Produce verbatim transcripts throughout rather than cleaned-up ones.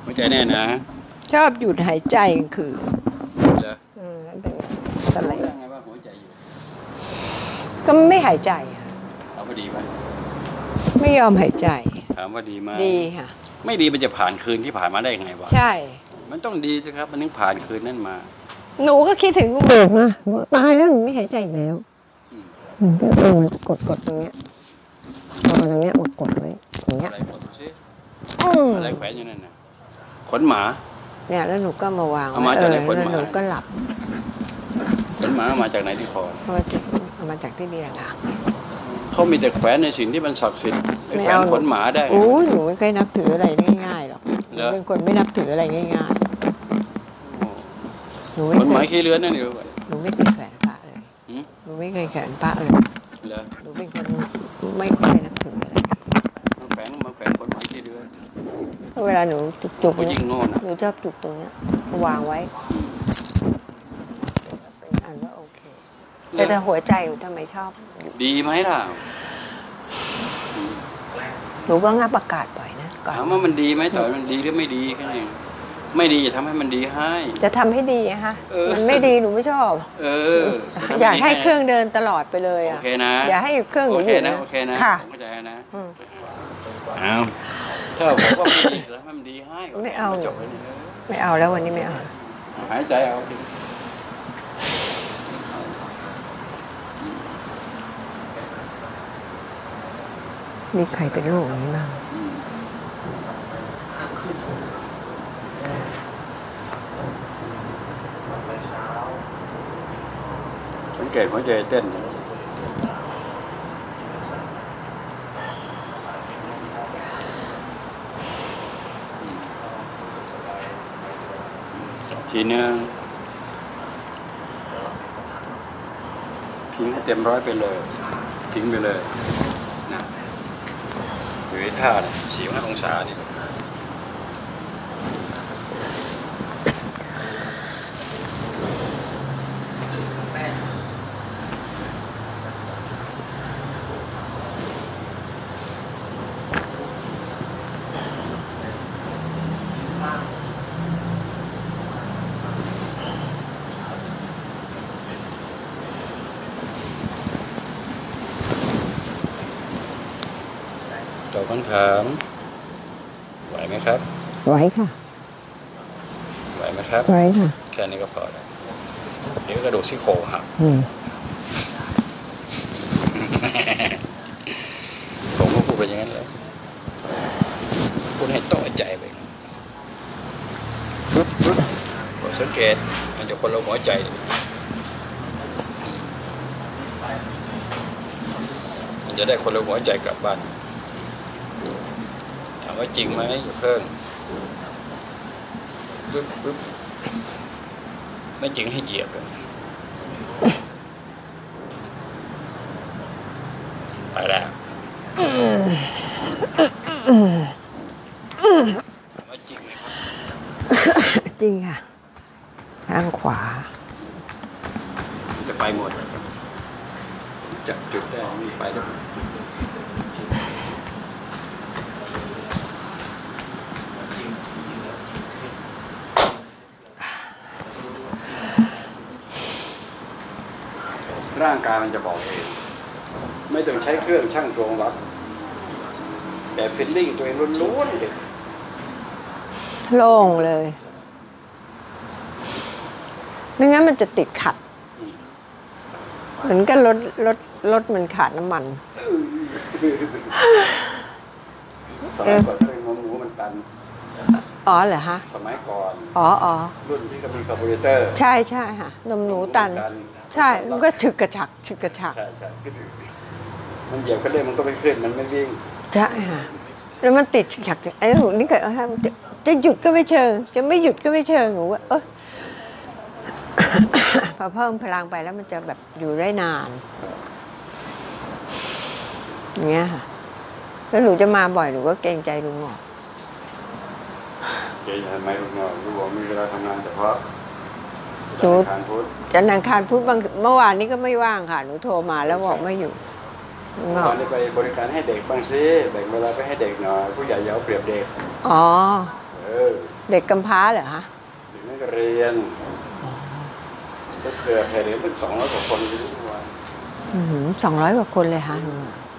หัวใจแน่นะชอบหยุดหายใจคือเหรออืมเป็นอะไรไงว่าหัวใจอยู่ก็ไม่หายใจถามว่าดีไหมไม่ยอมหายใจถามว่าดีไหมดีค่ะไม่ดีมันจะผ่านคืนที่ผ่านมาได้ยังไงวะใช่มันต้องดีสิครับมันถึงผ่านคืนนั้นมาหนูก็คิดถึงลูกนะตายแล้วหนูไม่หายใจอีกแล้วหนูก็เออกดกดตรงเนี้ยกดตรงเนี้ยมากดไว้อย่างเงี้ยอะไรกดดูสิอะไรแขวนอยู่นั่นน่ะขนหมาเนี่ยแล้วหนูก็มาวางเอามาจากไหนขนหมาแล้วหนูก็หลับขนหมามาจากไหนที่คอเอามาจากเอามาจากที่นี่แหละค่ะเขามีแต่แขวนในสิ่งที่มันศักดิ์สิทธิ์ไม่เอาขนหมาได้โอ้หนูไม่เคยนับถืออะไรง่ายๆหรอกหนูเป็นคนไม่นับถืออะไรง่ายๆหนูไม่ขนหมาขี้เลื้อนนั่นเองหนูไม่เคยแขวนพระเลยหนูไม่เคยแขวนพระเลยหนูเป็นคนไม่ค่อยนับถืออะไรมาแขวนมาแขวนขนหมาขี้เลื้อนเวลาหนูจุกๆยิ่งโง่นะหนูชอบจุกตรงเนี้ยวางไว้เป็นอันว่าโอเคแต่แต่หัวใจหนูทำไมชอบดีไหมล่ะหนูก็งับประกาศบ่อยนะก่อนถามว่ามันดีไหมต่อมันดีหรือไม่ดีแค่นั้นไม่ดีจะทำให้มันดีให้จะทำให้ดีนะคะมันไม่ดีหนูไม่ชอบเอออยากให้เครื่องเดินตลอดไปเลยอ่ะโอเคนะอย่าให้เครื่องหนูอยู่นะโอเคนะค่ะเข้าใจนะเอาถ้าบอกว่าไม่ดีแล้วมันดีให้ไม่เอาไม่เอาแล้ววันนี้ไม่เอาหายใจเอามีใครเป็นโรคนี้บ้างสังเกตหัวใจเต้นทีนึงทิ้งให้เต็มร้อยไปเลยทิ้งไปเลยนะอยู่ที่ท่าเนี่ยสี่ห้าองศานี่ตอบคำถามไหวไหมครับไหวค่ะไหวไหมครับไหวค่ะแค่นี้ก็พอแล้วเดี๋ยวกระดูกซี่โครงหักผมก็พูดไปอย่างนั้นเลยพูดให้ต่อใจไปปึ๊บปึ๊บสังเกตมันจะคนละหัวใจมันจะได้คนละหัวใจกลับบ้านถามว่าจริงไหมอย่าเพิ่งปึ๊บปึ๊บไม่จริงให้เหยียบเลยไปแล้วถามว่าจริงไหมครับจริงค่ะทางขวาจะไปหมดจับจุดได้มีไปแล้วร่างกายมันจะบอกเองไม่ต้องใช้เครื่องชั่งตวงวัดแต่ฟีลลิ่งตัวเองล้วนๆเลยโล่งเลยไม่งั้นมันจะติดขัดเหมือนกับรถรถรถมันขาดน้ำมันสมัยก่อนเป็นหัวหมูมันตันอ๋อเหรอฮะสมัยก่อนอ๋ออ๋อรุ่นที่ก็มีคาร์บูเรเตอร์ใช่ใช่ค่ะนมหนูตันใช่มันก็ฉึกกระฉักฉึกกระฉักใช่ใช่ก็ถือมันเหยียบคันเร่งมันก็ไม่ขึ้นมันไม่วิ่งใช่ค่ะแล้วมันติดฉึกฉักไอ้หนูนี่ก็จะหยุดก็ไม่เชิงจะไม่หยุดก็ไม่เชิงหนูว่าเออพอเพิ่มพลังไปแล้วมันจะแบบอยู่ได้นานอย่างเงี้ยค่ะแล้วหนูจะมาบ่อยหนูก็เกรงใจลุงหมอเกรงใจไหมลุงหมอลุงหมอมีเวลาทำงานเฉพาะหนูจันทร์อังคารพุธบางเมื่อวานนี้ก็ไม่ว่างค่ะหนูโทรมาแล้วบอกไม่อยู่เมื่อวานนี้ไปบริการให้เด็กบ้างสิแบ่งเวลาไปให้เด็กหน่อยผู้ใหญ่อย่าเอาเปรียบเด็กอ๋อเออเด็กกำพร้าเหรอฮะเด็กนักเรียนก็เครือข่ายเรียนตั้งสองร้อยกว่าคนอยู่ทุกวันสองร้อยกว่าคนเลยฮะ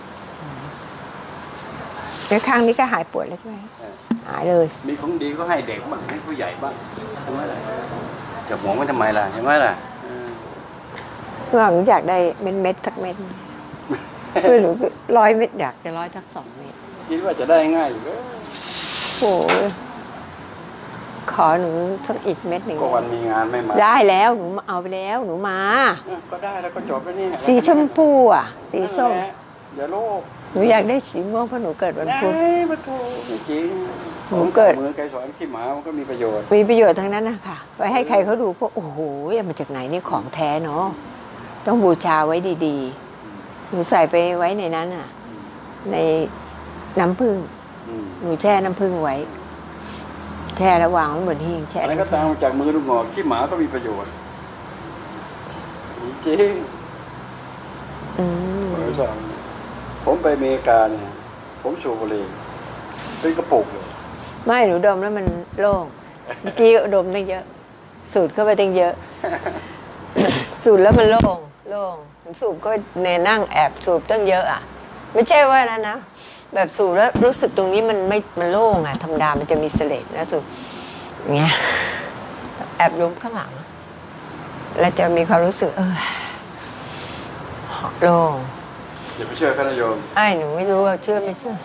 เดี๋ยวครั้งนี้ก็หายปวดแล้วใช่ไหมหายเลยมีของดีก็ให้เด็กบ้างให้ผู้ใหญ่บ้างใช่ไหมล่ะจะหวงไว้ทำไมล่ะใช่ไหมล่ะเพื่อหนูอยากได้เม็ดเม็ดสักเม็ดเพื่อหนูร้อยเม็ดอยากจะร้อยสักสองเม็ดคิดว่าจะได้ง่ายอยู่เลยโอ้ขอหนูสักอีกเม็ดหนึ่งก็วันมีงานไม่มาได้แล้วหนูเอาไปแล้วหนูมาก็ได้แล้วก็จบแล้วนี่สีชมพูอ่ะสีส้มอย่าโลภหนูอยากได้สีม่วงเพราะหนูเกิดวันพุธมาถูกจริงหนูเกิดมือไก่สอนขี้หมามันก็มีประโยชน์มีประโยชน์ทั้งนั้นนะค่ะไปให้ใครเขาดูพวกโอ้โหมาจากไหนนี่ของแท้เนาะต้องบูชาไว้ดีๆหนูใส่ไปไว้ในนั้นอ่ะในน้ำผึ้งหนูแช่น้ำผึ้งไว้แช่ระวางไว้บนหิ้งแช่อะไรก็ตามจากมือลูกงอกขี้หมาก็มีประโยชน์จริงอืมผมไปอเมริกาเนี่ยผมสูบบุหรี่เป็นกระปุกเลยไม่หนูดมแล้วมันโล่งเมื่อกี้ดมตั้งเยอะสูดเข้าไปตั้งเยอะสูดแล้วมันโล่งโล่งสูบก็เนนั่งแอบสูบตั้งเยอะอ่ะไม่ใช่ว่านะนะแบบสูบแล้วรู้สึกตรงนี้มันไม่มันโล่งอ่ะธรรมดามันจะมีเสลดนะสูบเงี้ยแอบล้มข้างหลังแล้วจะมีความรู้สึกเออโล่งอย่าไปเชื่อพระนายมไอ้หนูไม่รู้ว่าเชื่อไม่เชื่อ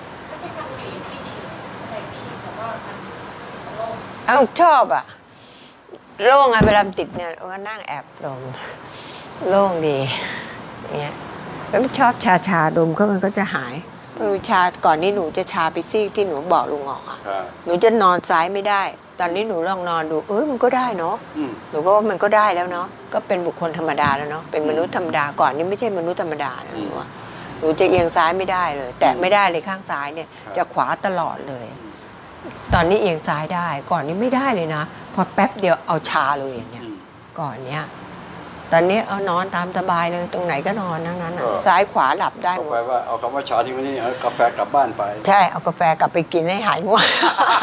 เอ้าชอบอ่ะโล่งไงเวลาติดเนี่ยก็นั่งแอบดมโล่งดีเงี้ยแล้วชอบชาชาดมก็มันก็จะหายคือชาก่อนนี้หนูจะชาไปซี่ที่หนูบอกลุงออกอ่ะหนูจะนอนซ้ายไม่ได้ตอนนี้หนูลองนอนดูเออมันก็ได้เนาะหนูก็ว่ามันก็ได้แล้วเนาะก็เป็นบุคคลธรรมดาแล้วเนาะเป็นมนุษย์ธรรมดาก่อนนี่ไม่ใช่มนุษย์ธรรมดานะหนูว่าหนูจะเอียงซ้ายไม่ได้เลยแต่ไม่ได้เลยข้างซ้ายเนี่ยจะขวาตลอดเลยตอนนี้เอียงซ้ายได้ก่อนนี้ไม่ได้เลยนะพอแป๊บเดียวเอาชาเลยอย่างเงี้ยก่อนเนี้ยตอนนี้เอานอนตามสบายเลยตรงไหนก็นอนทั้งนั้นซ้ายขวาหลับได้หมดไปว่าเอาคำว่าชาที่วันนี้เอากาแฟกลับบ้านไปใช่เอากาแฟกลับไปกินให้หายง่วง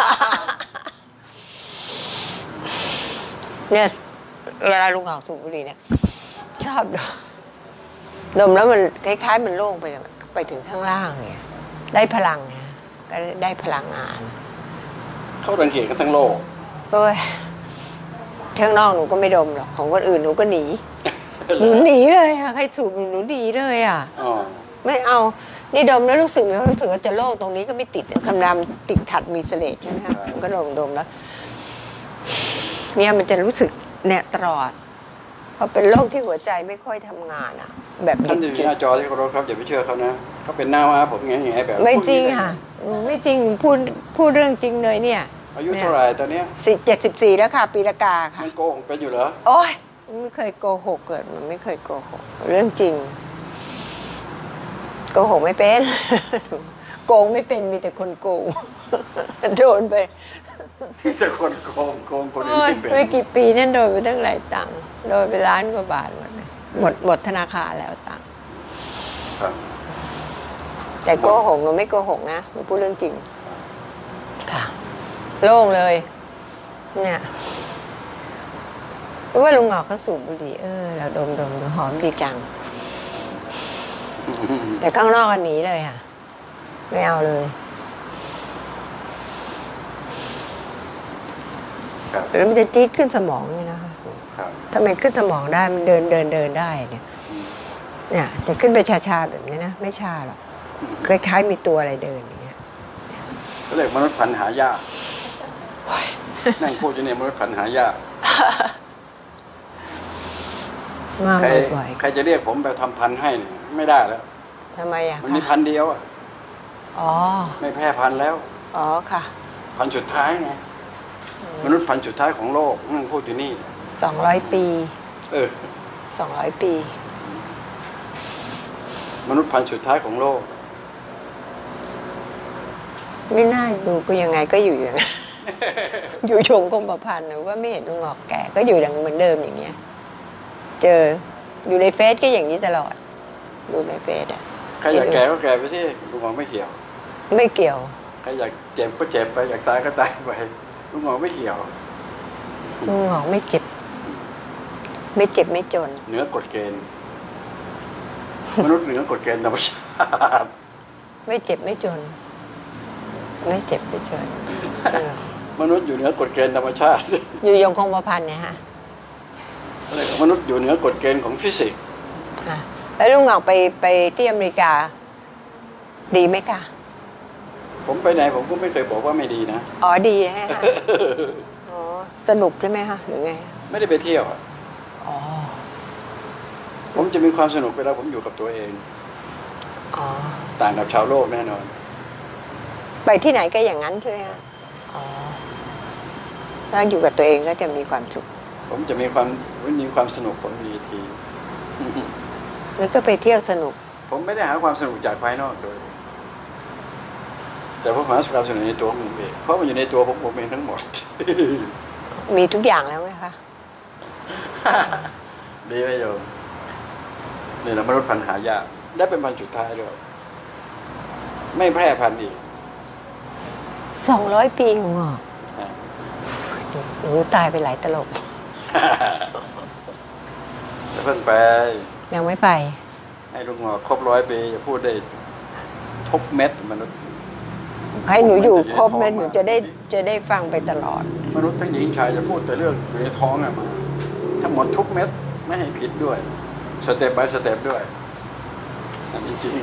เนี่ยเวลาลุงออกสูบบุหรี่เนี่ยชอบดมดมแล้วมันคล้ายๆมันโล่งไปไปถึงข้างล่างเนี่ยได้พลังนะก็ได้พลังงานเขาสังเกตกันทั้งโลกโอ้ยข้างนอกหนูก็ไม่ดมหรอกของคนอื่นหนูก็หนีหนูหนีเลยอะใครสูบหนูดีเลยอะไม่เอานี่ดมแล้วรู้สึกแล้วรู้สึกว่าจะโล่งตรงนี้ก็ไม่ติดคำรามติดขัดมีเสลดใช่ไหมคะมันก็ดมดมแล้วเนี่ยมันจะรู้สึกเนี่ยตลอดเพราะเป็นโรคที่หัวใจไม่ค่อยทำงานอะแบบท่านอยู่หน้าจอที่เคารพครับอย่าไปเชื่อเขานะเขาเป็นหน้ามาผมไงไงแบบไม่จริงค่ะไม่จริงพูดพูดเรื่องจริงเลยเนี่ยอายุเท่าไหร่ตอนนี้สิเจ็ดสิบสี่แล้วค่ะปีละกาค่ะมันโกหกเป็นอยู่เหรอโอ้ยไม่เคยโกหกเกิดมันไม่เคยโกหกเรื่องจริงโกหกไม่เป็นโกงไม่เป็นมีแต่คนโกงโดนไปมีแต่คนโกงโกงคนอื่นไม่เป็นไม่กี่ปีนั่นโดนไปตั้งหลายตังค์โดนไปล้านกว่าบาทหมดเลยหมดหมดธนาคารแล้วตังค์แต่โกหกหนูไม่โกหกนะหนูพูดเรื่องจริงค่ะโล่งเลยเนี่ยเพราะว่าลุงหงอกเขาสูบบุหรี่เออเราดมดมหอมดีจังแต่ข้างนอกอันนี้เลยค่ะไม่เอาเลยแล้วมันจะจี๊ดขึ้นสมองนี่นะคะทำไมขึ้นสมองได้มันเดินเดินเดินได้เนี่ยเนี่ยแต่ขึ้นไปชาๆแบบนี้นะไม่ชาหรอกคล้ายๆมีตัวอะไรเดินอย่างเงี้ยก็เรียกมนุษย์พันหายากนั่งพูดอยู่เนี่ยมนุษย์พันหายากมาใครใครจะเรียกผมไปทำพันให้เนี่ยไม่ได้แล้วทำไมอ่ะมันมีพันเดียวอ่ะอ๋อไม่แพ้พันแล้วอ๋อค่ะพันสุดท้ายไงมนุษย์พันสุดท้ายของโลกนั่งพูดอยู่นี่สองร้อยปีเออสองร้อยปีมนุษย์พันสุดท้ายของโลกไม่น่าดูก็ยังไงก็อยู่อย่างนั้นอยู่ชงกรมพันธ์หรือว่าไม่เห็นลุงออกแก่ก็อยู่อย่างเหมือนเดิมอย่างเงี้ยเจออยู่ในเฟซก็อย่างนี้ตลอดดูในเฟซอ่ะใครอยากแก่ก็แก่ไปสิลุงออกไม่เกี่ยวไม่เกี่ยวใครอยากเจ็บก็เจ็บไปอยากตายก็ตายไปลุงหงอกไม่เกี่ยวลุงหงอกไม่เจ็บ ไม่เจ็บไม่จนเหนือกฎเกณฑ์มนุษย์เหนือกฎเกณฑ์ธรรมชาติไม่เจ็บไม่จน ไม่เจ็บไม่จนเออมนุษย์อยู่เหนือกฎเกณฑ์ธรรมชาติอยู่ยงคงประพันธ์เนี่ยฮะอะไรมนุษย์อยู่เหนือกฎเกณฑ์ของฟิสิกส์อ่ะแล้วลุงหงอกไปไปที่อเมริกา ดีไหมคะผมไปไหนผมก็ไม่เคยบอกว่าไม่ดีนะอ๋อดีนะฮะ อ๋อสนุกใช่ไหมคะหรือไงไม่ได้ไปเที่ยวอะอ๋อผมจะมีความสนุกเวลาผมอยู่กับตัวเองอ๋อต่างกับชาวโลกแน่นอนไปที่ไหนก็อย่างนั้นใช่ไหมคะอ๋อแล้วอยู่กับตัวเองก็จะมีความสุขผมจะมีความมีความสนุกผมมีทีแล้วก็ไปเที่ยวสนุกผมไม่ได้หาความสนุกจากภายนอกตัวเองแต่ผมหาความสนุกในตัวผมเองเพราะมันอยู่ในตัวผมผมเองทั้งหมดมีทุกอย่างแล้วไงคะดีไหมโยมนี่แหละมนุษย์พันธุ์หายากได้เป็นพันธุ์สุดท้ายด้วยไม่แพร่พันธุ์อีกสองร้อยปีลุงหงอกโอ้ตายไปหลายตลบจะเพิ่งไปยังไม่ไปให้ลุงหงอกครบร้อยปีจะพูดได้ทุกเม็ดมนุษย์ให้หนูอยู่ครบเลยหนูจะได้จะได้ฟังไปตลอดมนุษย์ทั้งหญิงชายจะพูดแต่เรื่องอยู่ในท้องอะมาทั้งหมดทุกเม็ดไม่ให้ผิดด้วยสเต็ปบายสเต็ปด้วยอันนี้จริง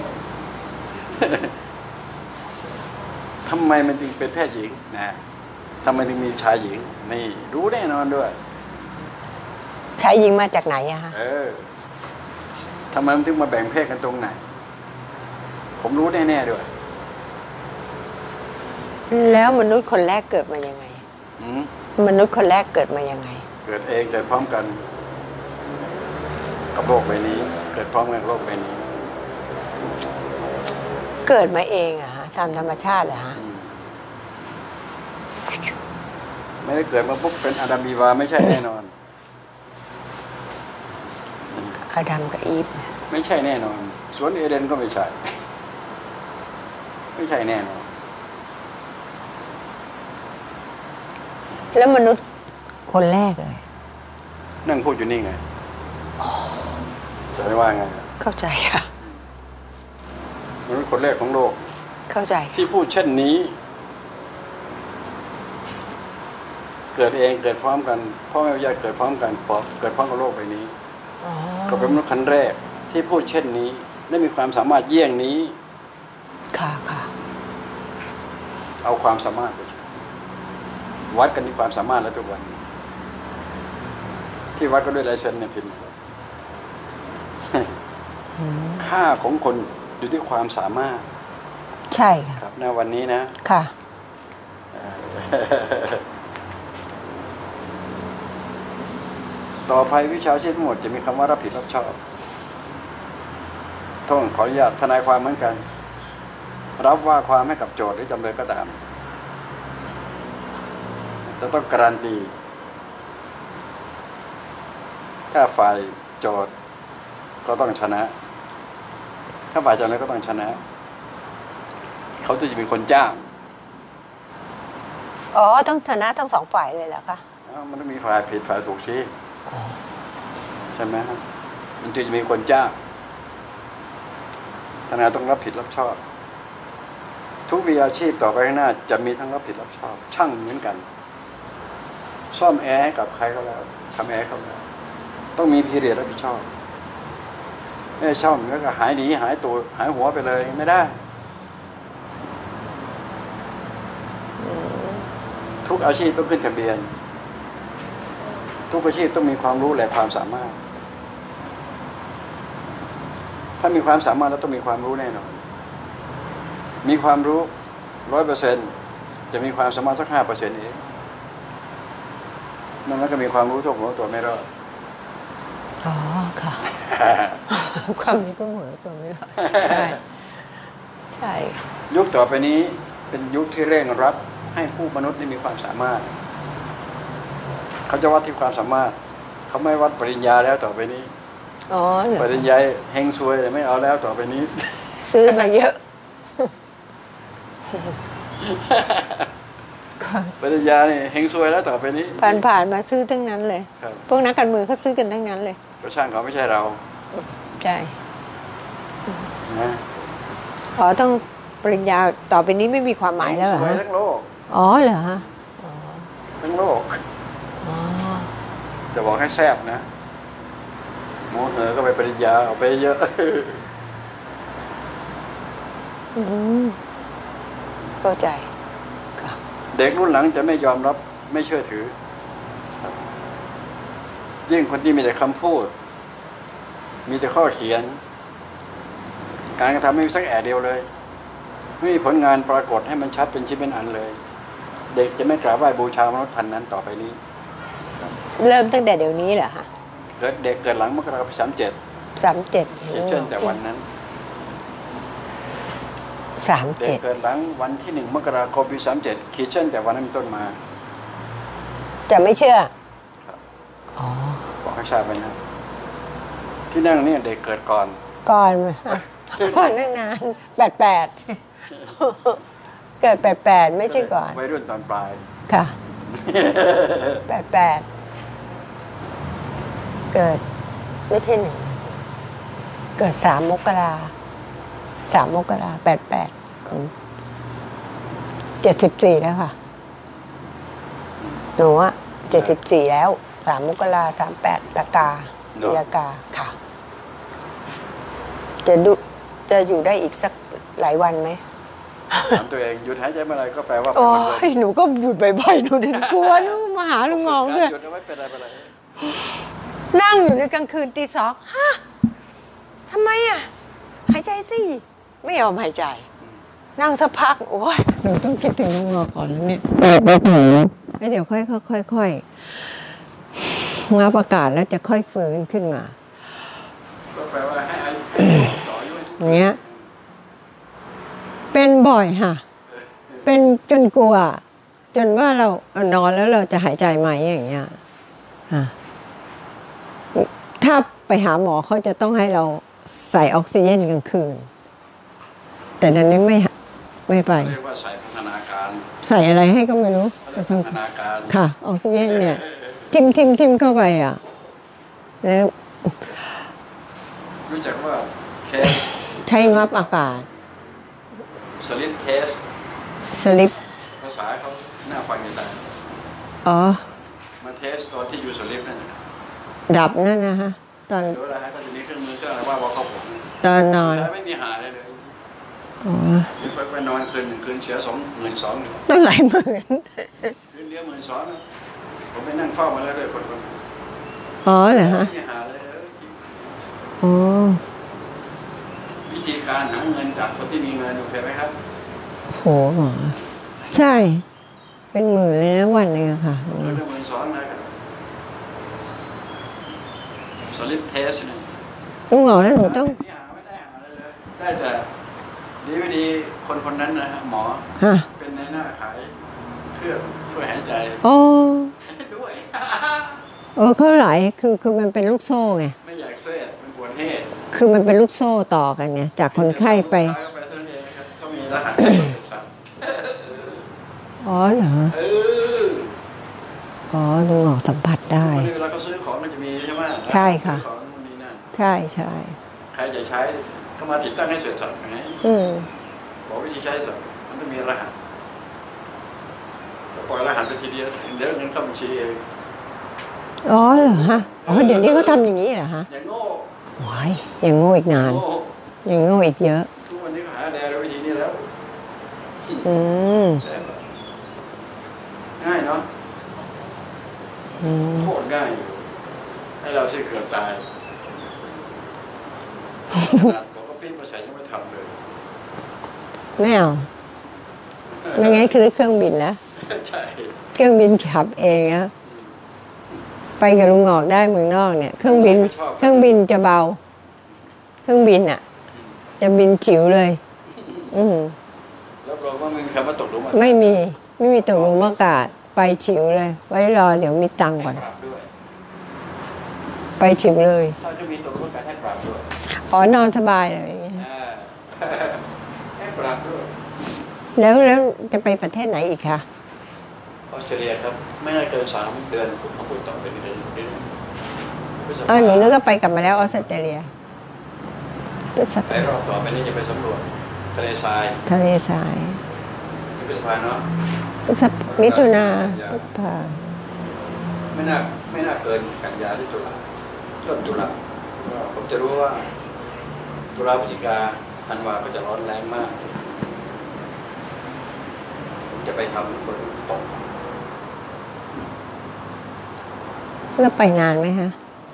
ทำไมมันจึงเป็นเพศหญิงนะทำไมถึงมีชายหญิงนี่รู้แน่นอนด้วยชายหญิงมาจากไหนอะคะเออทำไมมันถึงมาแบ่งเพศกันตรงไหน ผมรู้แน่ๆด้วยแล้วมนุษย์คนแรกเกิดมายังไงอืมมนุษย์คนแรกเกิดมายังไงเกิดเองเกิดพร้อมกัน กับโลกใบนี้ เกิดพร้อมกันกับโลกใบนี้เกิดมาเองอะฮะตามธรรมชาติอะฮะอืมไม่ได้เกิดมาปุ๊บเป็นอาดัมอีวาไม่ใช่แน่นอนอาดัมกับอีฟไม่ใช่แน่นอนสวนเอเดนก็ไม่ใช่ ไม่ใช่แน่นอนแล้วมนุษย์คนแรกเลยนั่งพูดอยู่นี่ไงจะไม่ว่าไงเข้าใจค่ะมนุษย์คนแรกของโลกเข้าใจที่พูดเช่นนี้ เกิดเองเกิดพร้อมกันพ่อแม่ญาติเกิดพร้อมกันพอเกิดพร้อมกับโลกใบนี้อ๋อก็เป็นมนุษย์คนแรกที่พูดเช่นนี้ได้มีความสามารถเยี่ยงนี้ค่ะค่ะเอาความสามารถไปใช้วัดกันที่ความสามารถแล้วทุกวันนี้ที่วัดก็ด้วยลายเซ็นเนี่ยพิมพ์อืมค่าของคนอยู่ที่ความสามารถใช่ค่ะครับณวันนี้นะค่ะต่อไปวิชาชีพทั้งหมดจะมีคำว่ารับผิดรับชอบต้องขออนุญาตทนายความเหมือนกัน รับว่าความให้กับโจทย์หรือจำเลยก็ตามจะต้องการันตีถ้าฝ่ายโจทย์ก็ต้องชนะถ้าฝ่ายจำเลยก็ต้องชนะ เขาจะมีคนจ้างอ๋อต้องชนะทั้งสองฝ่ายเลยเหรอคะอ้าวมันต้องมีฝ่ายผิดฝ่ายถูกชี้ใช่ไหมครับมันจึงจะมีคนจ้างทนายต้องรับผิดรับชอบ ทุกวิชาชีพต่อไปข้างหน้า จะมีทั้งรับผิดรับชอบ ช่างเหมือนกัน ซ่อมแอร์ให้กับใครก็แล้วทำแอร์เขาแล้วต้องมีพีเรียดรับผิดชอบไม่ซ่อมแล้วก็หายหนีหายตัวหายหัวไปเลยไม่ได้ ทุกอาชีพต้องขึ้นทะเบียน ทุกอาชีพต้องมีความรู้และความสามารถ ถ้ามีความสามารถแล้วต้องมีความรู้แน่นอน มีความรู้ร้อยเปอร์เซ็นต์จะมีความสามารถสักห้าเปอร์เซ็นต์เองนั่นแล้วก็มีความรู้ทั่วหัวตัวไม่รอดอ๋อค่ะ ความรู้ก็เหมือนตัวไม่รอดใช่ใช่ยุคต่อไปนี้เป็นยุคที่เร่งรัดให้ผู้มนุษย์ได้มีความสามารถ เขาจะวัดที่ความสามารถ เขาไม่วัดปริญญาแล้วต่อไปนี้อ๋อเหรอปริญญาเฮงซวยไม่เอาแล้วต่อไปนี้ซื้อมาเยอะ ก็ปริญญาเนี่ยเฮงซวยแล้วต่อไปนี้ผ่านผ่านมาซื้อทั้งนั้นเลยครับพวกนักการเมืองเขาซื้อกันทั้งนั้นเลยก็ช่างเขาไม่ใช่เราใช่นะอ๋อต้องปริญญาต่อไปนี้ไม่มีความหมายแล้วเหรอสวยฮะทั้งโลกอ๋อเหรอฮะทั้งโลกอ๋อจะบอกให้แซบนะโมเหอก็ไปปริญญาเอาไปเยอะอืมเข้าใจค่ะเด็กรุ่นหลังจะไม่ยอมรับไม่เชื่อถือครับยิ่งคนที่มีแต่คำพูด มีแต่ข้อเขียน การกระทำไม่มีสักแอะเดียวเลยไม่มีผลงานปรากฏให้มันชัดเป็นชิ้นเป็นอันเลย เด็กจะไม่กราบไหว้บูชามนุษย์พันธุ์นั้นต่อไปนี้เริ่มตั้งแต่เดี๋ยวนี้เหรอฮะเกิดเด็กเกิดหลังมกราคมสามเจ็ดสามเจ็ดเช่นแต่วันนั้นสามเด็เจ็กดเกิดหลังวันที่หนึ่งมกราคมปีสามเจ็ดขีดเช่นแต่วันนั้นเป็นต้นมาจะไม่เชื่อครับอ๋อบอกให้ทราบไปนะที่นั่งเนี่ยเด็กเกิดก่อนก่อนก่อนตั้งนานแปดแปดเกิดแปดแปดไม่ใช่ก่อนวัยรุ่นตอนปลายค่ะแปดแปดเกิดไม่ใช่หนึ่งเกิดสามมกราสามมกราแปดแปดเจ็ดสิบสี่แล้วค่ะหนูอะเจ็ดสิบสี่แล้วสามมกราสามแปดละกาปีละกาค่ะ จะดูจะอยู่ได้อีกสักหลายวันไหมถามตัวเองหยุดหายใจเมื่อไหรก็แปลว่าเป็นโอ้วันเกิดยหนูก็หยุดบ่อยๆหนูถึงกลัวหนูมาหาลุงงองด้วยหยุดเอาไว้เป็นอะไรเป็นอะไรนั่งอยู่ในกลางคืนตีสองฮะทำไมอ่ะ หายใจสิ ไม่ยอมหายใจ นั่งสักพัก โอ้ยหนูต้องคิดถึงลุงงอก่อนแล้วเนี่ยแล้วเดี๋ยวค่อยๆค่อยๆค่อยๆงับอากาศแล้วจะค่อยฟื้นขึ้นมาก็แปลว่าให้อายุให้ต่ออายุอย่างเงี้ย เป็นบ่อยค่ะ เป็นจนกลัว จนว่าเรานอนแล้วเราจะหายใจไหมอย่างเงี้ยอ่ะถ้าไปหาหมอเขาจะต้องให้เราใส่ออกซิเจนกลางคืน แต่ตอนนี้ไม่ไม่ไปเรียกว่าสายพัฒนาการใส่อะไรให้ก็ไม่รู้พัฒนาการค่ะ ออกซิเจนเนี่ย ทิมทิมทิมเข้าไปอ่ะ แล้วรู้จักว่าเคสใช้งับอากาศสลิปเทสสลิปภาษาเขาหน้าฟังอย่างไรอ๋อมาเทสตัวที่อยู่สลิปนั่นดับนั่นนะฮะ ตอนรู้แล้วฮะก็จะมีเครื่องมือเครื่องอะไรว่าว่าเขาผมตอนนอนใช้ไม่มีหาเลยเลยอ๋อยึดไปไปนอนคืนหนึ่งคืนเสียสองหมื่นสองหนึ่งตั้งหลายหมื่นคืนเดียวหมื่นสองนะผมไปนั่งเฝ้ามาแล้วด้วยคนคนอ๋อเหรอฮะไม่มีหาเลยเลยจริงอ๋อวิธีการหาเงินจากคนที่มีเงินโอเคไหมครับโหหมอใช่ เป็นหมื่นเลยนะวันหนึงอะค่ะคืนเดียวหมื่นสองนะครับสลิปเทสเนี่ยลุงหมอแล้วหนูต้องไม่หาไม่ได้หาอะไรเลยได้แต่ดีไม่ดีคนคนนั้นนะฮะหมอฮะเป็นในหน้าขายเครื่องช่วยหายใจอ๋อด้วยเออเขาหลายคือคือมันเป็นลูกโซ่ไงไม่อยากเสียมันปวดเฮ่คือมันเป็นลูกโซ่ต่อกันไงจากคนไข้ไปลูกค้าก็ไปเท่านั้นเองนะครับเขามีรหัสการศึกษาอ๋อเหรอเอออ๋อลุงหมอสัมผัสได้เวลาเขาซื้อของมันจะมีใช่ไหมใช่ค่ะของนู่นนี่นั่นใช่ใช่ใครจะใช้ก็มาติดตั้งให้เสร็จสับไงอืมบอกวิธีใช้สับมันต้องมีรหัสปล่อยรหัสไปทีเดียวเดี๋ยวเงินเข้าบัญชีเองอ๋อเหรอฮะ อ๋อเดี๋ยวนี้เขาทำอย่างนี้เหรอฮะอย่างโง่ว้ายยังโง่อีกนานโง่ยังโง่อีกเยอะทุกวันนี้ก็หาแนววิธีนี้แล้วอืมใช่ปะง่ายเนาะอืมโคตรง่ายอยู่ให้เราสิเกือบตายขนาดบอกว่าปิ้งมาใส่ยังไม่ทำเลยไม่เอายังไงคือเครื่องบินแล้วใช่เครื่องบินขับเองอะไปกับลุงหงอกได้เมืองนอกเนี่ย เครื่องบิน เครื่องบินจะเบา เครื่องบินอะจะบินจิ๋วเลย อืมรับรองว่าไมมีคำว่าตกหลุมอ่ะไม่มี ไม่มีตกหลุมอากาศ ไปจิ๋วเลย ไว้รอเดี๋ยวมีตังค์ก่อนให้ปรับด้วยไปจิ๋วเลยถ้าจะมีตกหลุมอากาศให้ปรับด้วยอ๋อนอนสบายเลยอย่างเงี้ยอ่า ให้ปรับด้วยแล้วแล้วจะไปประเทศไหนอีกคะออสเตรเลียครับไม่น่าเกินสามเดือนผมต้องพูดต่อไปเรื่อยๆเออหนูนึกว่าไปกลับมาแล้วออสเตรเลียไปรอบต่อไปนี้จะไปสำรวจทะเลทรายทะเลทรายพฤษภาเนาะพฤษภามิถุนาพฤษภาไม่น่าไม่น่าเกินกันยาหรือตุลาต้นตุลาผมจะรู้ว่าตุลาพฤศจิกาธันวาก็จะร้อนแรงมากผมจะไปทำฝนตกแล้วไปนานไหมฮะ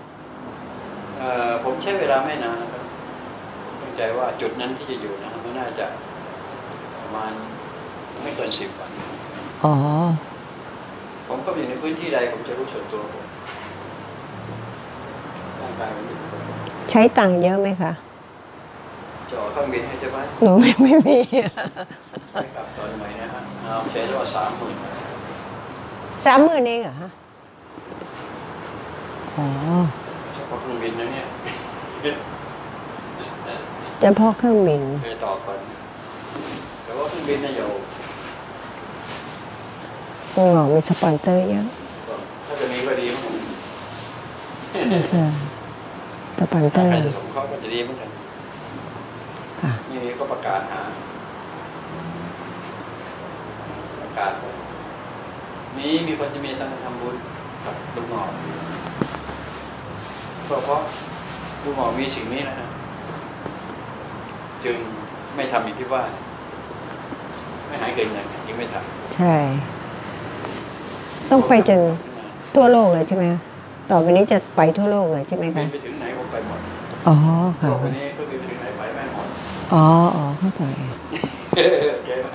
ผมใช้เวลาไม่นานนะครับตั้งใจว่าจุดนั้นที่จะอยู่นะไม่น่าจะประมาณไม่เกินสิบวันอ๋อผมก็อยู่ในพื้นที่ใดผมจะรู้ส่วนตัวผมร่างกายมันใช้ตังค์เยอะไหมคะจ่อเครื่องบินให้ใช่ไหมหนูไม่ไม่มีไปกลับตอนไหนนะฮะเอาใช้ว่าสามหมื่นสามหมื่นเองเหรอฮะอ๋อเฉพาะเครื่องบินนะเนี่ยเฉพาะเครื่องบินไปต่อก่อนแต่ว่าเครื่องบินเนี่ยอยู่กูหงอกมีสปอนเซอร์เยอะถ้าจะมีก็ดีมั้งใช่สปอนเซอร์ใครจะสมเขาก็จะดีเหมือนกันนี่ก็ประกาศหาประกาศนี้มีคนจะมีตั้งทำบุญกับลูกหงอกเพราะลูกหงอกมีสิ่งนี้นะฮะจึงไม่ทำอย่างที่ว่าไม่หายเกินเงินจึงไม่ทำใช่ต้องไปจนทั่วโลกเลยใช่ไหมต่อไปนี้จะไปทั่วโลกเลยใช่ไหมคะไปถึงไหนผมไปหมดอ๋อค่ะต่อไปนี้ก็ไปถึงไหนไปไม่หมดอ๋ออ๋อเข้าใจโอเคไหม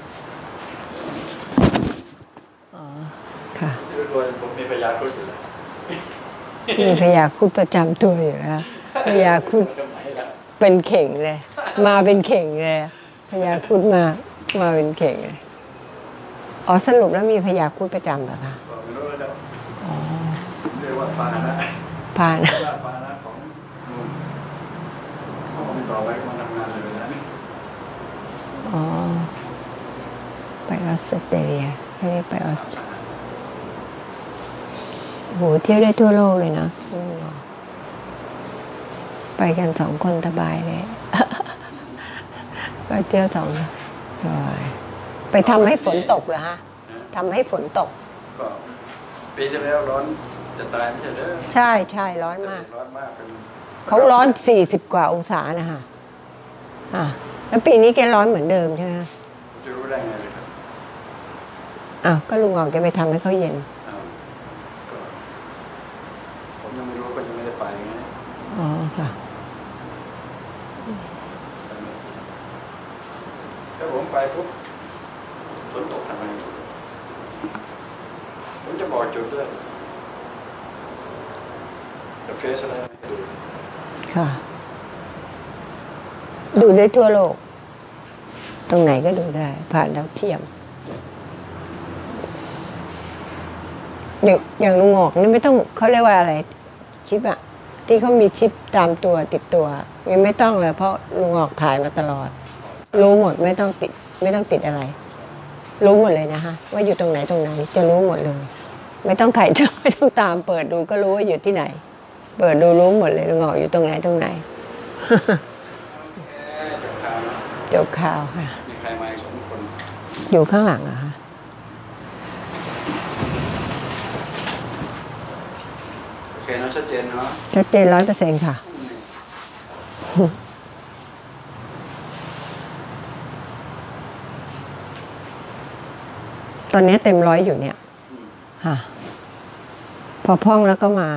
อ๋อค่ะผมมีพยาครุฑอยู่แล้วมีพยาครุฑประจำตัวอยู่แล้วพยาครุฑเป็นเข่งเลยมาเป็นเข่งเลยพยาครุฑมามาเป็นเข่งเลยอ๋อสรุปแล้วมีพยาครุฑประจำเหรอคะอ๋อเรียกว่าพานะพานะพานะของของต่อไปมาทำงานเลยนะนี่อ๋อไปออสเตรเลียไม่ได้ไปออสโหเที่ยวได้ทั่วโลกเลยนะไปกันสองคนสบายเลยไปเที่ยวสองสบายไปทำให้ฝนตกเหรอฮะทำให้ฝนตกก็ปีที่แล้วร้อนจะตายไม่ใช่เหรอใช่ใช่ร้อนมากร้อนมากเป็นเขาร้อนสี่สิบกว่าองศานะคะอ่ะแล้วปีนี้แกร้อนเหมือนเดิมใช่ไหมจะรู้ได้ไงเลยครับอ้าวก็ลุงออกจะไปทำให้เขาเย็นผมยังไม่รู้ก็ยังไม่ได้ไปไงอ๋อค่ะถ้าผมไปปุ๊บฝนตกทำไมผมจะบอกจุดด้วยจะเฟซอะไรให้ดูค่ะดูได้ทั่วโลกตรงไหนก็ดูได้ผ่านดาวเทียมอย่างอย่างลุงออกนี่ไม่ต้องเขาเรียกว่าอะไรชิปอะที่เขามีชิปตามตัวติดตัวยังไม่ต้องเลยเพราะลุงออกถ่ายมาตลอดรู้หมดไม่ต้องติดไม่ต้องติดอะไรรู้หมดเลยนะคะว่าอยู่ตรงไหนตรงไหนจะรู้หมดเลยไม่ต้องไขจะไม่ต้องตามเปิดดูก็รู้ว่าอยู่ที่ไหนเปิดดูรู้หมดเลยลุงออกอยู่ตรงไหนตรงไหนจบข่าวค่ะมีใครมาอีกสองคนอยู่ข้างหลังเหรอคะโอเคนะชัดเจนเนาะชัดเจนร้อยเปอร์เซ็นต์ค่ะตอนนี้เต็มร้อยอยู่เนี่ยค่ะพอพ่องแล้วก็มา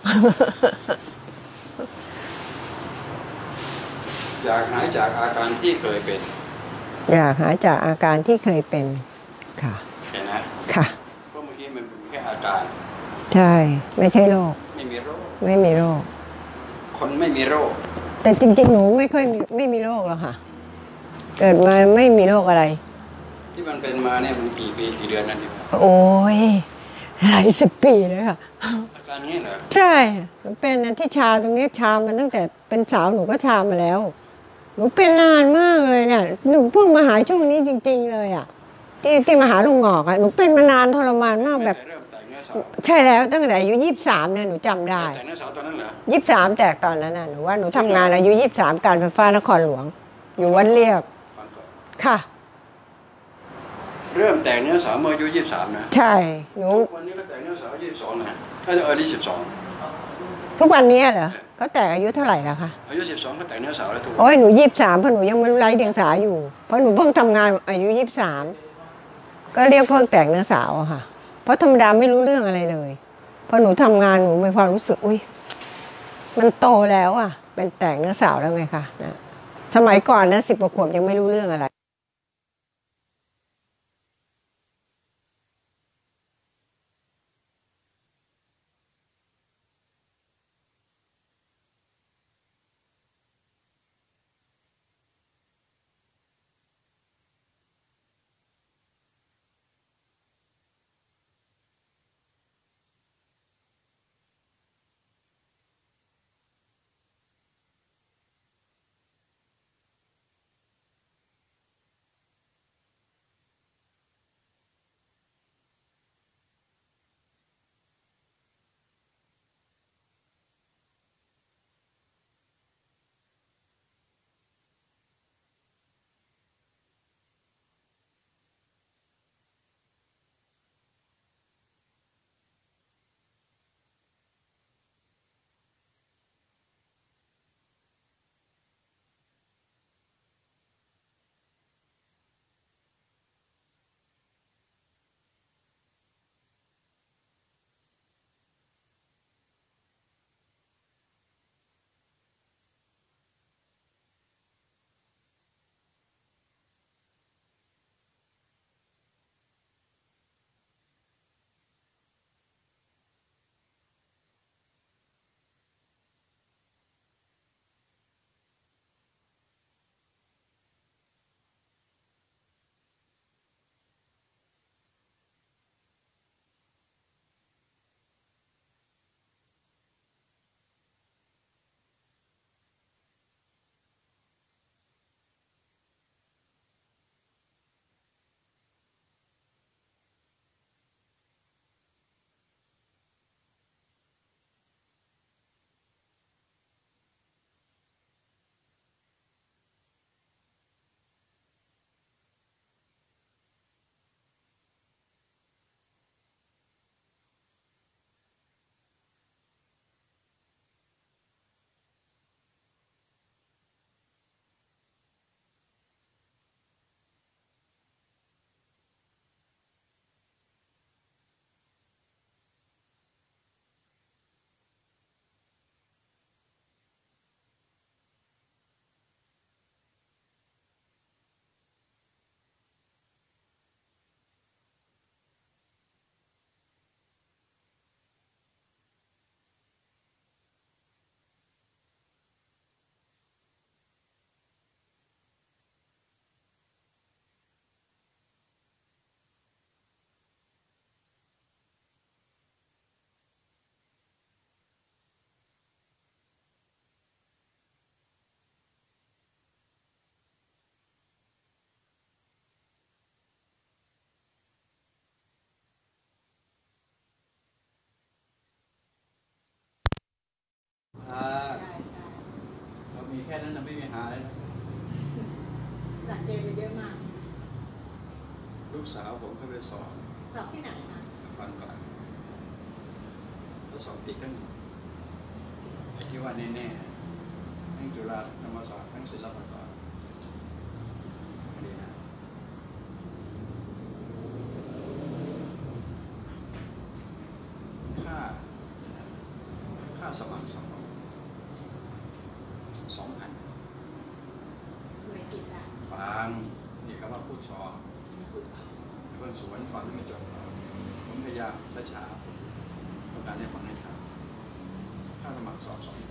อยากหายจากอาการที่เคยเป็นอยากหายจากอาการที่เคยเป็นค่ะเห็นไหมค่ะเพราะเมื่อกี้มันเป็นแค่อาการใช่ไม่ใช่โรคไม่มีโรคไม่มีโรคคนไม่มีโรคแต่จริงๆหนูไม่ค่อยไม่มีโรคหรอกค่ะเกิดมาไม่มีโรคอะไรที่มันเป็นมาเนี่ยมันกี่ปีกี่เดือนนั่นเองโอ้ยหลายสิบปีเลยค่ะอาการนี้เหรอใช่หนูเป็นนะที่ชาตรงนี้ชามันตั้งแต่เป็นสาวหนูก็ชามาแล้วหนูเป็นนานมากเลยเนี่ยหนูเพิ่งมาหายช่วงนี้จริงๆเลยอ่ะที่ที่มหาลุงงอกอะหนูเป็นมานานทรมานมากแบบเริ่มแต่งเนื้อสาวใช่แล้วตั้งแต่อายุยี่สิบสามเนี่ยหนูจำได้แต่งเนื้อสาวตอนนั้นเหรอยี่สิบสามแจกตอนนั้นน่ะหนูว่าหนูทำงานอายุยี่สิบสามการไฟฟ้านครหลวง อยู่วัดเรียบฟังก่อนค่ะเริ่มแต่งเนื้อสาวเมื่ออายุยี่สิบสามนะใช่หนูวันนี้ก็แต่งเนื้อสาวยี่สิบสองนะถ้าจะเออที่สิบสองทุกวันนี้เหรอก็แต่อายุเท่าไหร่แล้วคะอายุสิบสองก็แต่งเนื้อสาวแล้วทุกวันโอ้ยหนูยี่สิบสามเพราะหนูยังไม่รู้ไร้เดียงสาอยู่ เพราะหนูเพิ่งทำงานอายุยี่สิบสามก็เรียกเพิ่งแต่งเนื้อสาวอะค่ะ เพราะธรรมดาไม่รู้เรื่องอะไรเลยพอหนูทำงานหนูมีความรู้สึกอุ้ยมันโตแล้วอะเป็นแต่งเนื้อสาวแล้วไงคะนะสมัยก่อนนะสิบกว่าขวบยังไม่รู้เรื่องอะไรอ่าเรามีแค่นั้นนะไม่มีหาเลยนะหลักเกณฑ์มันเยอะมากลูกสาวผมเขาไปสอนสอบที่ไหนคะฟังก่อนเขาสอบติดทั้งไอ้ที่ว่าแน่ๆทั้งจุฬาธรรมศาสตร์ทั้งศิลปากรอันนี้นะค่าค่าสมัครสองสองพันหน่วยกิจอะฟังนี่คำว่าพูดชอเพื่อนสวนฟังให้จบผมพยายามช้าๆผมต้องการให้ฟังให้ทันค่าสมัครสอบสอง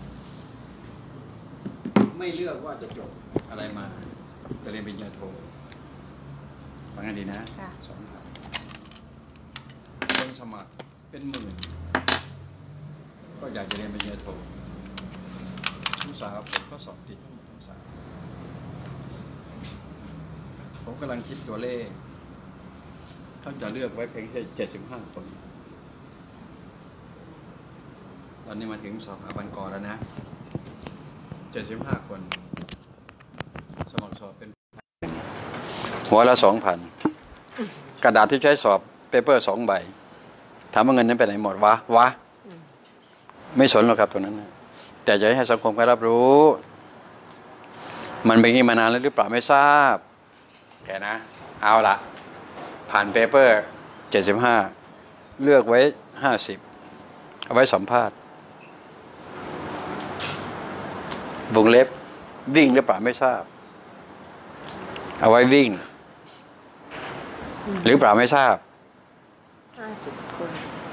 ไม่เลือกว่าจะจบอะไรมาจะเรียนปริญญาโทฟังให้ดีนะสองพันคนสมัครเป็นหมื่นก็อยากจะเรียนปริญญาโททุกสาวผมก็สอบติดทั้งหมดทั้งสามผมกำลังคิดตัวเลขท่านจะเลือกไว้เพียงแค่เจ็ดสิบห้าคนตอนนี้มาถึงสถาบันกอแล้วนะเจ็ดสิบห้าคนสมัครสอบเป็นหัวละสองพันกระดาษที่ใช้สอบเปเปอร์สองใบถามว่าเงินนั้นไปไหนหมดวะวะไม่สนหรอกครับตรงนั้นนะแต่จะให้สังคมได้รับรู้มันเป็นอย่างนี้มานานแล้วหรือเปล่าไม่ทราบแกนะเอาละผ่านเปเปอร์เจ็ดสิบห้าเลือกไว้ห้าสิบเอาไว้สัมภาษณ์วงเล็บวิ่งหรือเปล่าไม่ทราบเอาไว้วิ่งหรือเปล่าไม่ทราบห้าสิบคน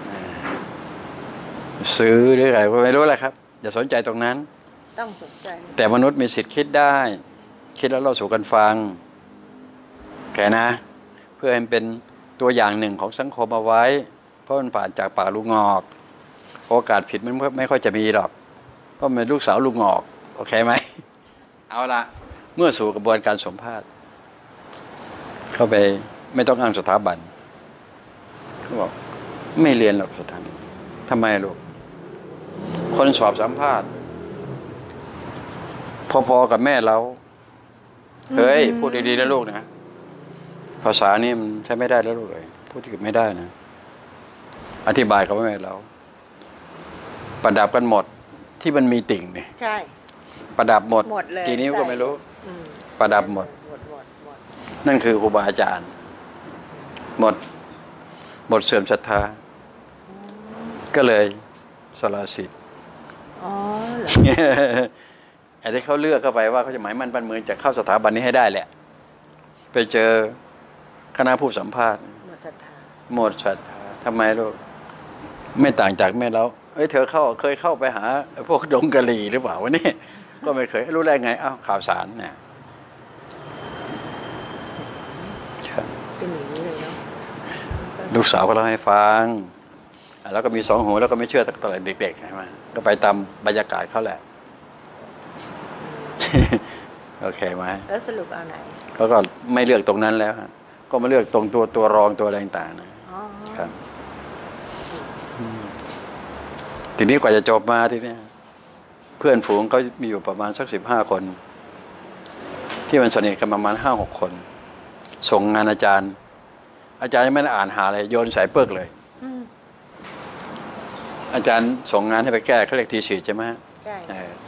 ซื้อหรืออะไรก็ไม่รู้แหละครับอย่าสนใจตรงนั้นต้องสนใจแต่มนุษย์มีสิทธิ์คิดได้คิดแล้วเราสู่กันฟังแค่นะเพื่อให้เป็นตัวอย่างหนึ่งของสังคมเอาไว้เพราะมันผ่านจากปากลูกงอกโอกาสผิดมันไม่ค่อยจะมีหรอกเพราะเป็นลูกสาวลูกงอกโอเคไหมเอาละเมื่อสู่กระบวนการสัมภาษณ์เข้าไปไม่ต้องอ้างสถาบันเขาบอกไม่เรียนหรอกสถาบันทำไมลูกคนสอบสัมภาษณ์พอๆกับแม่เราเฮ้ยพูดดีๆนะลูกนะภาษานี่มันใช้ไม่ได้แล้วลูกเลยพูดถึงไม่ได้นะอธิบายกับแม่เราประดับกันหมดที่มันมีติ่งเนี่ยใช่ประดับหมดหมดเลยกี่นิ้วก็ไม่รู้ประดับหมดนั่นคือครูบาอาจารย์หมดหมดเสื่อมศรัทธาก็เลยสละสิทธิ์อ๋อเหรอไอ้ที่เขาเลือกเข้าไปว่าเขาจะหมายมั่นปั้นมือจะเข้าสถาบันนี้ให้ได้แหละไปเจอคณะผู้สัมภาษณ์หมดศรัทธาหมดศรัทธาทำไมลูกไม่ต่างจากแม่เราเอ้ยเธอเข้าเคยเข้าไปหาพวกดงกะหรี่หรือเปล่าวะนี่ก็ไม่เคยรู้ได้ไงอ้าวข่าวสารเนี่ยเป็นอย่างนี้เลยเนาะลูกสาวก็เล่าให้ฟังแล้วก็มีสองหูแล้วก็ไม่เชื่อตั้งแต่เด็กๆใช่ไหมก็ไปตามบรรยากาศเขาแหละโอเคไหมแล้วสรุปเอาไหนเขาก็ไม่เลือกตรงนั้นแล้วก็มาเลือกตรงตัวตัวรองตัวอะไรต่างๆนะครับทีนี้กว่าจะจบมาทีนี้เพื่อนฝูงก็มีอยู่ประมาณสักสิบห้าคนที่มันสนิทกันประมาณห้าหกคนส่งงานอาจารย์อาจารย์ยังไม่ได้อ่านหาอะไรโยนใส่เปิกเลยอาจารย์ส่งงานให้ไปแก้เขาเรียกทีสี่ใช่ไหมใช่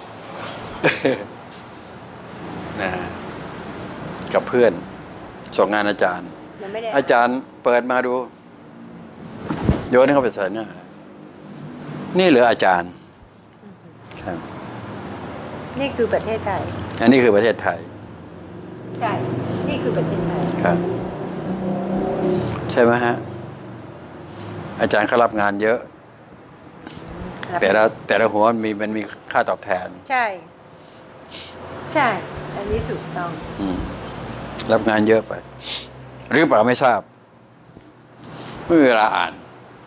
นะกับเพื่อนส่งงานอาจารย์อาจารย์เปิดมาดูโยนให้เขาไปใส่หน้านี่เหลืออาจารย์ครับนี่คือประเทศไทยอันนี้คือประเทศไทยใช่นี่คือประเทศไทยครับใช่ไหมฮะอาจารย์เขารับงานเยอะแต่ละแต่ละหัวมีมันมีค่าตอบแทนใช่ใช่อันนี้ถูกต้องรับงานเยอะไปหรือเปล่าไม่ทราบไม่มีเวลาอ่าน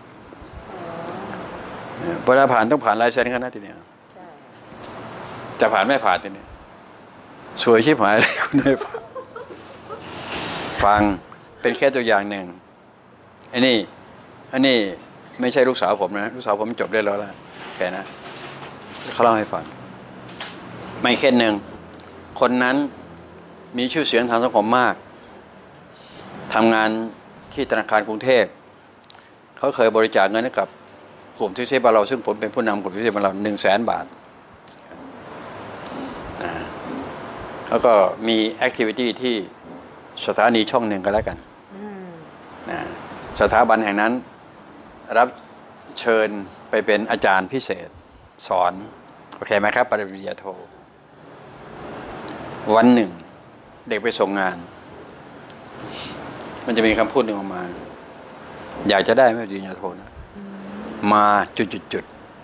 เวลาผ่านต้องผ่านลายเซ็นกันนะทีเนี้ยจะผ่านไม่ผ่านทีเนี้ยสวยชิบหายเลยคุณได้ฟังฟังเป็นแค่ตัวอย่างหนึ่งไอ้นี่อันนี้ไม่ใช่ลูกสาวผมนะลูกสาวผมจบได้แล้วล่ะแค่นะเขาเล่าให้ฟังไม่แค่หนึ่งคนนั้นมีชื่อเสียงทางสังคมมากทำงานที่ธนาคารกรุงเทพเขาเคยบริจาคเงินให้กับกลุ่มที่เซบาเราซึ่งผมเป็นผู้นำกลุ่มที่เซบาเราหนึ่งแสนบาทแล้วก็มีแอคทิวิตี้ที่สถานีช่องหนึ่งก็แล้วกันนะสถาบันแห่งนั้นรับเชิญไปเป็นอาจารย์พิเศษสอนโอเคไหมครับปริญญาโทวันหนึ่งเด็กไปส่งงานมันจะมีคำพูดหนึ่งออกมาอยากจะได้ไม่ปริญญาโทนะมาจุดจุดจุด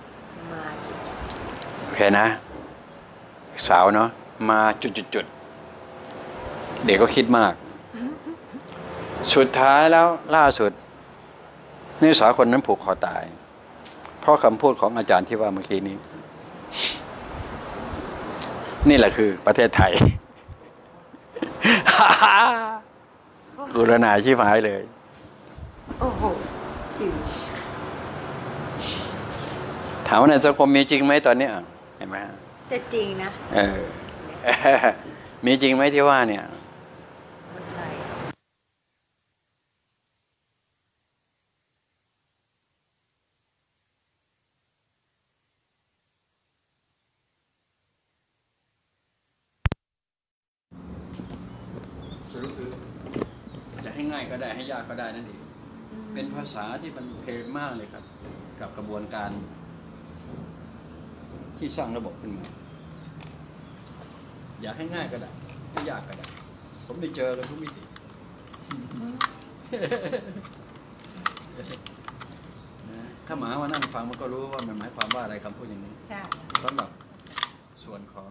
โอเคนะสาวเนาะมาจุดจุดจุดเด็กก็คิดมากสุดท้ายแล้วล่าสุดนักศึกษาคนนั้นผูกคอตายเพราะคำพูดของอาจารย์ที่ว่าเมื่อกี้นี้นี่แหละคือประเทศไทยกุรณาชิบหายเลยโอ้โหจิ๋วถามว่าในสังคมมีจริงไหมตอนนี้เห็นไหมจะจริงนะเออ มีจริงไหมที่ว่าเนี่ยไม่ใช่สรุปคือจะให้ง่ายก็ได้ให้ยากก็ได้นั่นเองเป็นภาษาที่มันเพลงมากเลยครับ กับกระบวนการ ที่สร้างระบบขึ้นมา อยากให้ง่ายก็ได้ให้ยากก็ได้ ผมได้เจอกันทุกมิตินะถ้าหมามานั่งฟังมันก็รู้ว่ามันหมายความว่าอะไรคำพูดอย่างนี้ใช่สำหรับส่วนของ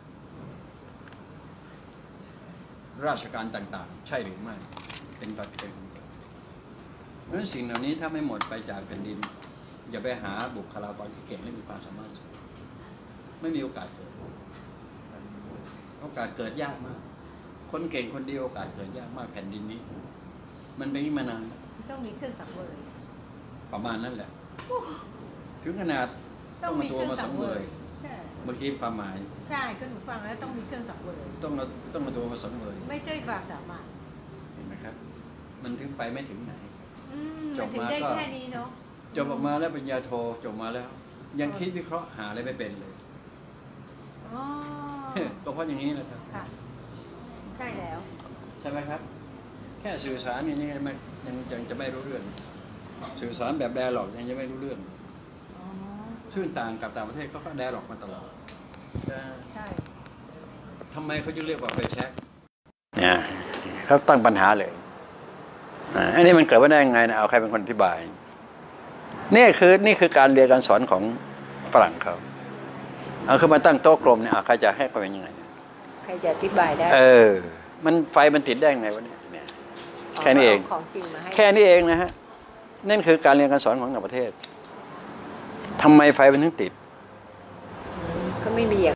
ราชการต่างๆ ใช่หรือไม่เป็นปัจจัยเพราะฉะนั้นสิ่งเหล่านี้ถ้าไม่หมดไปจากแผ่นดิน อย่าไปหาบุคลากรที่เก่งและมีความสามารถสูงไม่มีโอกาสเกิดโอกาสเกิดยากมาก คนเก่งคนเดียวโอกาสเกิดยากมากแผ่นดินนี้ มันเป็นมานานต้องมีเครื่องสังเวยประมาณนั้นแหละถึงขนาดต้องมาตัวมาสังเวยใช่เมื่อกี้ความหมายใช่ก็หนูฟังแล้วต้องมีเครื่องสังเวยต้องเอาต้องมาตัวมาสังเวยไม่ใช่ความสามารถเห็นไหมครับ มันถึงไปไม่ถึงไหนอืมจบถึงมาได้ก็แค่นี้เนาะจบออกมาแล้วปริญญาโทจบมาแล้ว ยังคิดวิเคราะห์หาอะไรไม่เป็นเลยอ๋อก็เพราะอย่างนี้แหละครับค่ะ ใช่แล้วใช่ไหมครับ แค่สื่อสารเนี่ยยังไม่ยังยังจะไม่รู้เรื่อง สื่อสารแบบแดร์หลอกยังจะไม่รู้เรื่องอ๋อซึ่งต่างกับต่างประเทศเขาก็แดร์หลอกมาตลอดใช่ทำไมเขาจะเรียกว่าไฟแช็กเนี่ยเขาตั้งปัญหาเลยอันนี้มันเกิดว่าได้ยังไงนะเอาใครเป็นคนอธิบายนี่คือนี่คือการเรียนการสอนของฝรั่งเขาเอาคือมาตั้งโต๊ะกลมเนี่ยใครจะให้เขาเป็นยังไงใครจะอธิบายได้เออ มันไฟมันติดได้ยังไงวะเนี่ยเนี่ยแค่นี้เองของจริงมาให้แค่นี้เองนะฮะนั่นคือการเรียนการสอนของต่างประเทศทำไมไฟมันถึงติดก็ไม่มีอย่าง